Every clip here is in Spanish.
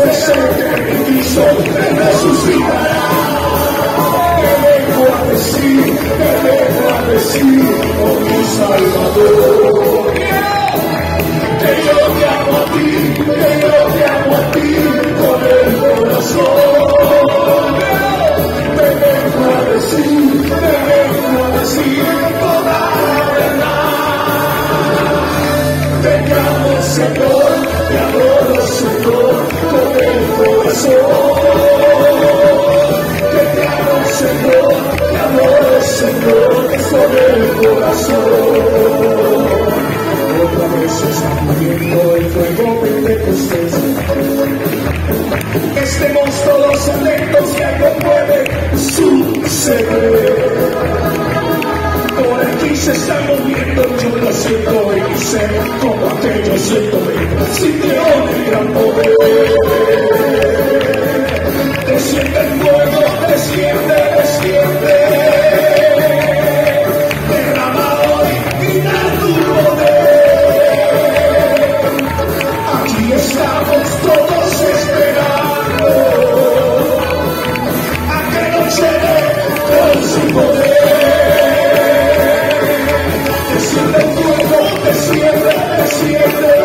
ese que me quiso, me resucitará. Te vengo a decir, oh mi Salvador, que yo te amo a ti, que yo te amo a ti con el corazón. Te vengo a decir toda la verdad. Te amo, Señor, te adoro, Señor, con el corazón. Te amo, Señor, te adoro, Señor, con el corazón. Otra vez está muriendo el fuego pentecostés. Estemos todos atentos que algo puede suceder. Por aquí se está moviendo, yo lo siento en mi ser, como aquello siento en sintió mi gran poder. Desciende el fuego, desciende, desciende. Derrama hoy y da tu poder. Aquí estamos todos esperando a que nos llene con su poder. Desciende el fuego, desciende, desciende.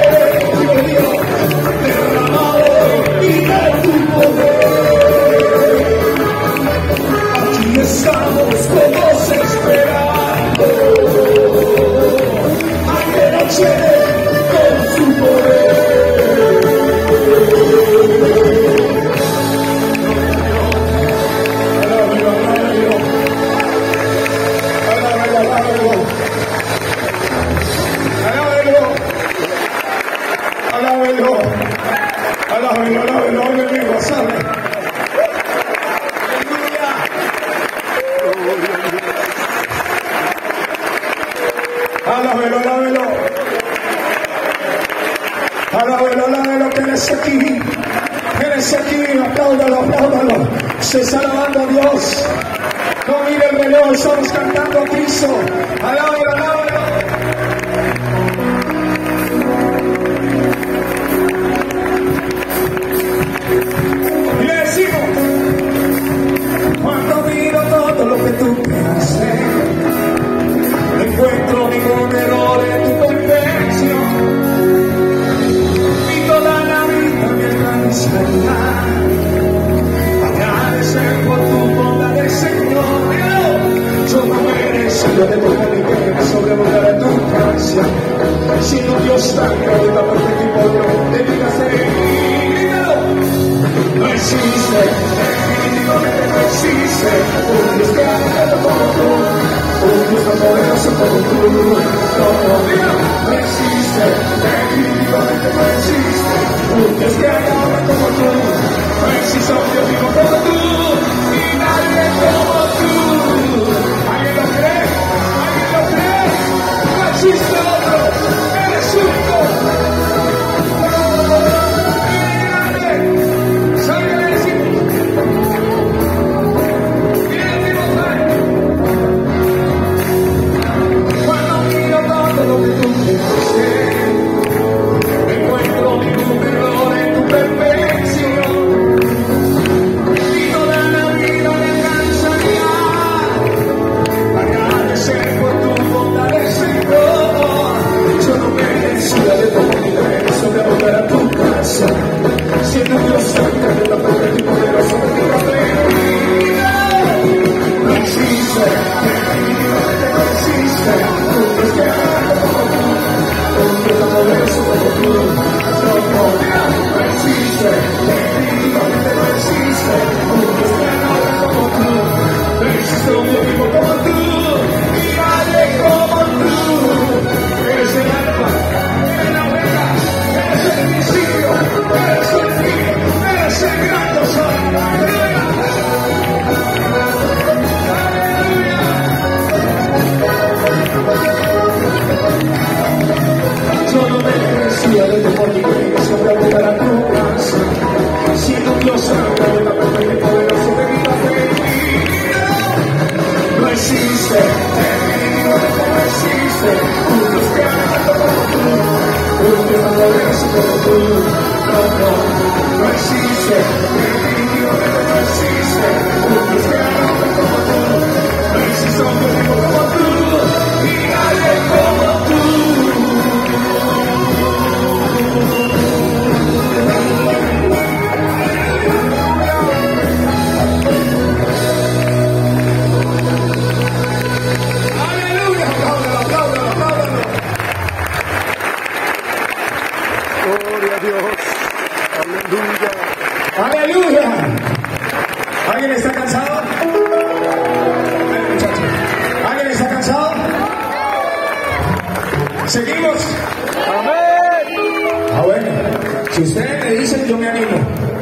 Derrama hoy y da tu poder. Aquí estamos todos esperando a que nos llene con su poder. Alábelo, hoy venimos a saber. Alábelo, que eres aquí, apláudalo. Se está alabando a Dios. No mire el reloj, estamos cantando a Cristo. Alábelo. Y le decimos, cuando miro todo lo que tú creaste, no encuentro ningún error en tu perfección. Y toda la vida me alcanzará. Agradecer por tu bondad, Señor. Yo no merezco de tu benignidad, sobreabundar en tu gracia. Sino Dios tan grande, perfecto y poderoso, te digas de mí. No existe, definitivamente no existe un Dios que haga como tú, un Dios tan poderoso como tú. No existe, definitivamente no existe un Dios que haga como tú. No existe un Dios vivo como tú, y nadie como tú. ¿Alguien lo cree? No existe otro, eres único. Encuentro ningún error en tu perfección. Y toda ¿Seguimos? Ah, bueno, si ustedes me dicen, yo me animo.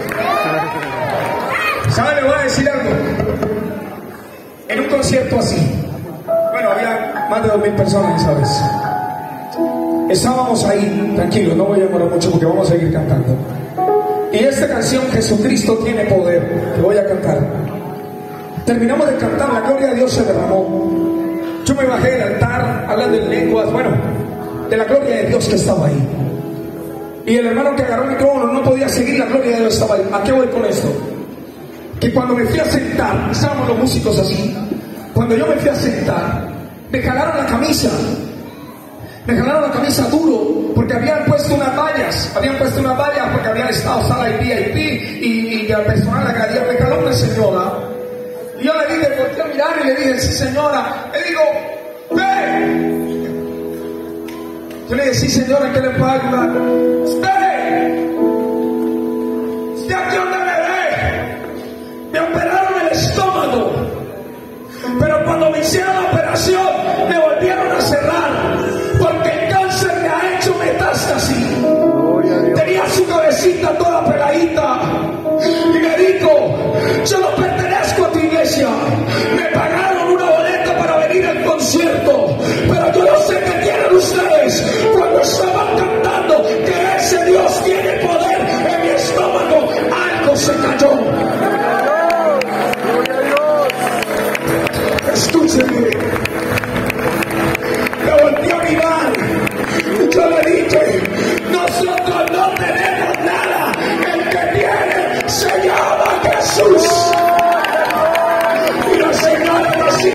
¿Saben? Le voy a decir algo. En un concierto así, bueno, había más de 2.000 personas esa vez. Estábamos ahí, tranquilos, no voy a demorar mucho porque vamos a seguir cantando. Y esta canción, Jesucristo tiene poder, que voy a cantar. Terminamos de cantar, la gloria de Dios se derramó. Yo me bajé del altar hablando en lenguas, bueno, de la gloria de Dios que estaba ahí. Y el hermano que agarró el micrófono no podía seguir, la gloria de Dios estaba ahí. ¿A qué voy con esto? Que cuando me fui a sentar, estábamos los músicos así. Cuando yo me fui a sentar, me jalaron la camisa. Me jalaron la camisa duro, porque habían puesto unas vallas porque habían estado sala y VIP y al personal de la galería. Me jaló una señora y yo le dije, volteé a mirar y le dije, sí señora. Le digo, ve. Yo le dije, sí señora, ¿qué le puedo ayudar? Espere. ¿Usted aquí donde me ve? Me operaron el estómago, pero cuando me hicieron la operación me volvieron a cerrar, porque el cáncer me ha hecho metástasis. Tenía su cabecita toda peladita y me dijo, yo no pertenezco a tu iglesia. Me pagaron una boleta para venir al concierto, pero yo no sé qué tienen ustedes. Cuando estaban cantando que ese Dios tiene poder, en mi estómago algo se cayó. Escúcheme.